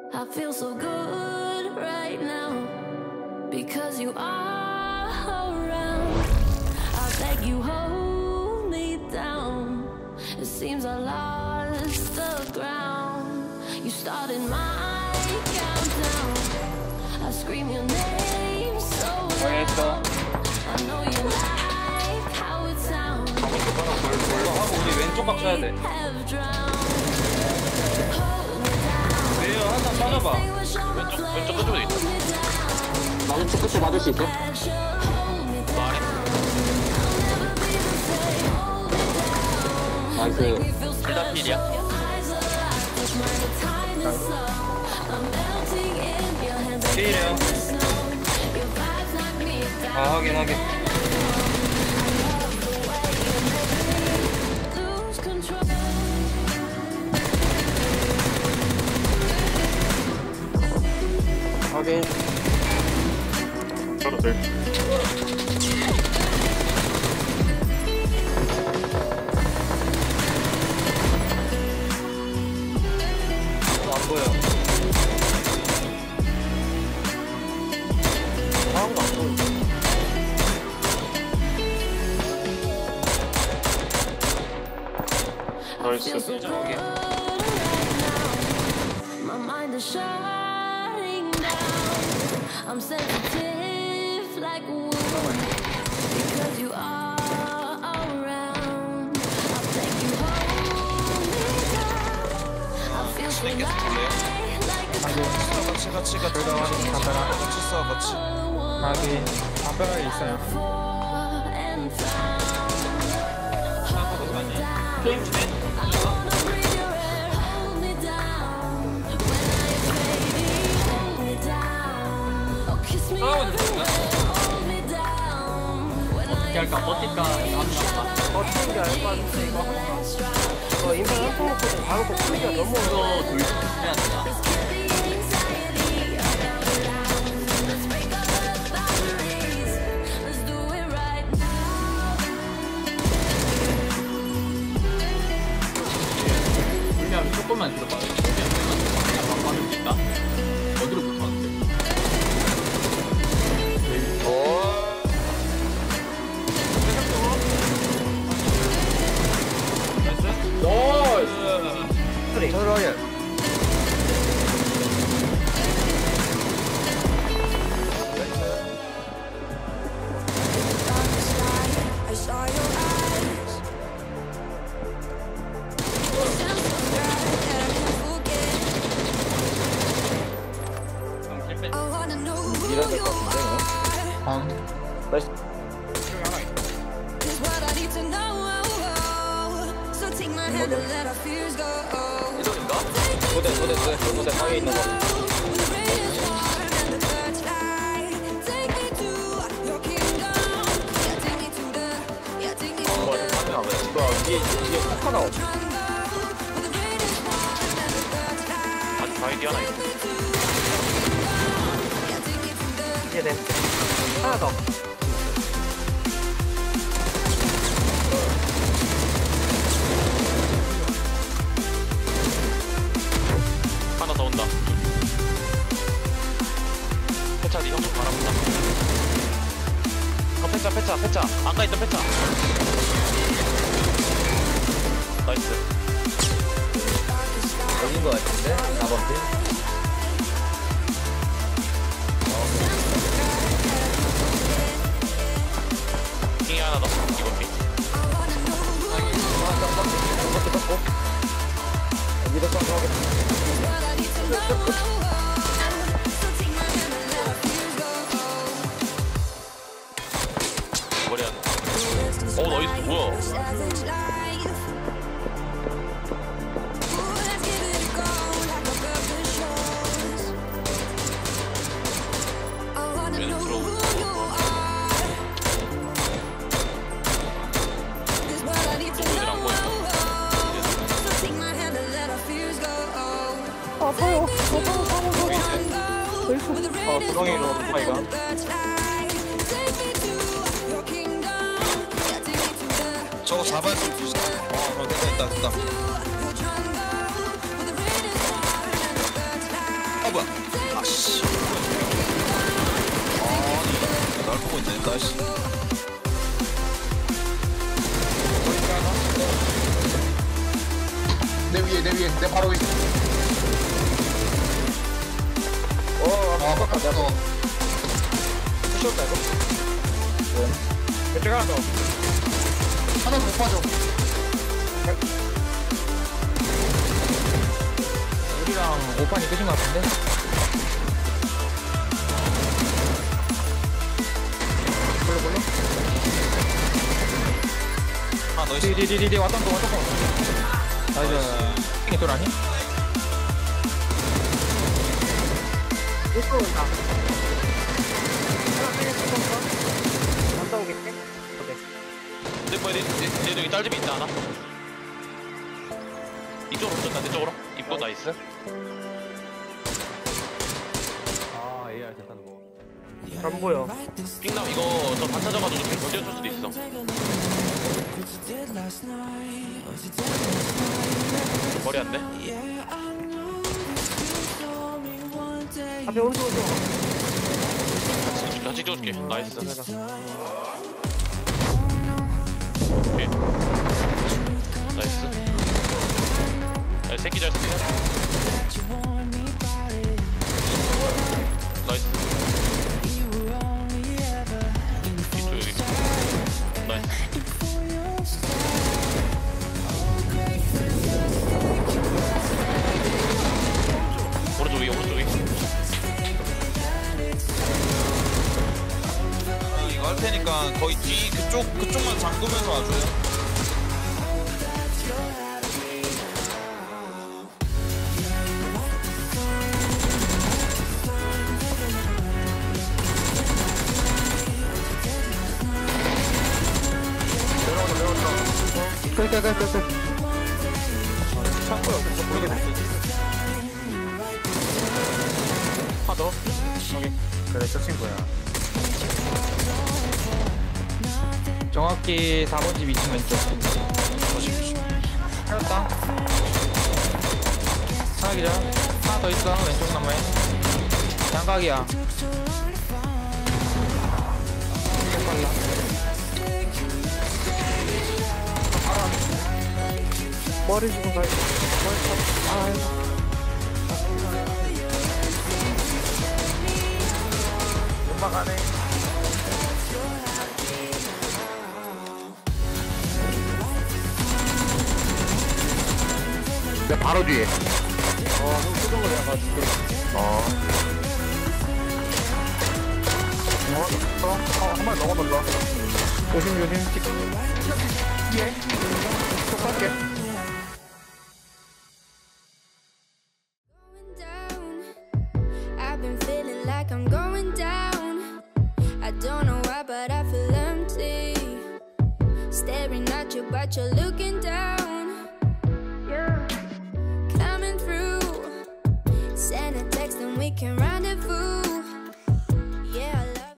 I feel so good right now because you are around. I beg you, hold me down. It seems I lost the ground. You started my countdown. I scream your name so loud. I know you like how it sounds. 우리 왼쪽 각 쳐야 돼. 왜요? 한장 빠져봐. 왼쪽 끝쪽에 있어. 나는 쪽 끝에 맞을 수 있어? 말해. 나이스. 둘다 필이야? 필이에요. 아, 확인. 확인. 저도 돼. 안 보여. 아무도 안 보여. 나이스. My mind is shutting down. I'm sensitive like wood because you are around. I beg you, hold me down. I feel so light like a 같이 들어가는 담벼락 같이 써 같이 확인. 담벼락에 있어요. and found. 게임 중에? 어떻게 할까? 버틸까? 버티는 게 아닐 것 같은데 이거 인간 한통 먹고 바로 버티기가 너무 어려워. 이거 돌려야 된다. 불리하면 조금만 들어봐. 그냥 빠질 수 있다. 어디로 붙어왔는데? 저러게. I saw your eyes. Sounds so bright that I can't forget. I wanna know who you are. Is what I need to know. So take my hand and let our fears go. 이동인가? 도대 방에 있는 거. 이게 하나 없어. 아직 바이디 하나 있어. 이제 돼. 하나 더. 하나 더 온다. 패차 니 형 좀 바라본다. 패차. 아까 있던 패차. 나이스. 여긴 거 같은데? 4번 핀? 킹이 하나 더. 이번 핑. 이것도 떴고. 여기도 떴고 하겠다. 머리 안. 나이스. 뭐야? 얘는 들어오고. 얘랑 뭐 있어? 아파요. 구덩이로 누가이가? 저거 잡아야 돼. 됐다. 씨. 아니, 날 보고 있네. 나이스. 내 위에 내 바로 위에. 바꿨어. 부셨다 이거. 왼쪽 하나 더. 하나 못 빠져. 우리랑 5판이 끝인 것 같은데? 볼로. 아, 너 있어. 디디디디 왔던 거. 나이스. 이게 돌 아니? 이거 온다. 하나 빼겠어. 안 싸우겠지? 오케이. 내 뭐야 내 여기 딸집이 있다 하나. 이쪽으로 붙였다 내 쪽으로. 입고 나이스. 아, AR 됐다는 거. 안 보여. 삥남 이거 저 반차져가지고 지금 못 띄워줄 수도 있어. 머리 안 돼? 앞에 오른쪽으로 좀. 같이 찍어줄게. 나이스. 오케이. 나이스. 야, 새끼 잘. 나이스. 이쪽 여기. 나이스. 오른쪽 위. 이거 할 테니까 거의 뒤 그쪽만 잠그면서 와줘요. 끝. 창고야, 모르겠어. 하나 더. 오케이. 그래, 저 친구야. 정확히 4번 집 2층 왼쪽. 살았다. 하나 기자. 하나 더 있어, 왼쪽 나무에. 장각이야. 이거 빨라. 머리 주고 가야 돼. 금방 가네. 내 바로 뒤에. 형 쏘던 거 내가 봐줄게. 한 마리 넘어간다. 조심. 예. 똑같게. I've been feeling like I'm going down. I don't know why, but I feel empty. Staring at you, but you're looking down. Coming through. Send a text and we can run.